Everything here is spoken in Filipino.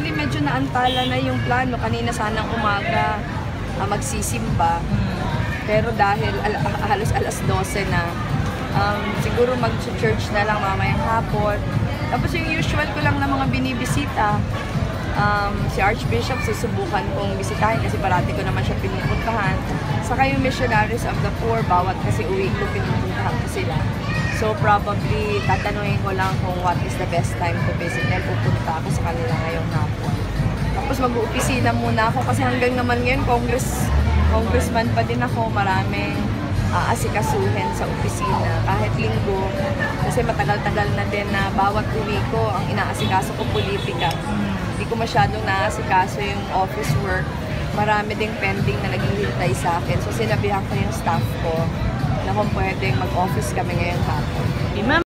Actually, medyo naantala na yung plano. Kanina sanang umaga magsisimba. Pero dahil halos alas 12 na, siguro mag-church na lang mamayang hapon. Tapos yung usual ko lang na mga binibisita, si Archbishop susubukan kong bisitahin kasi parati ko naman siya pinupuntahan. Saka yung Missionaries of the Poor, bawat kasi uwi ko pinupuntahan ko sila. So probably tatanungin ko lang kung what is the best time to visit them. Pupunta ako sa kanila ngayong hapon. Tapos mag-uopisina muna ako kasi hanggang naman ngayon congressman pa din ako. Maraming asikasuhin sa opisina kahit linggo. Kasi matagal-tagal na din na bawat uwi ko ang inaasikaso ko politika. Hindi ko masyadong naasikaso yung office work. Marami ding pending na naghihintay sa akin. So sinabihan ko yung staff ko na kung pwedeng mag-office kami ngayong hapon.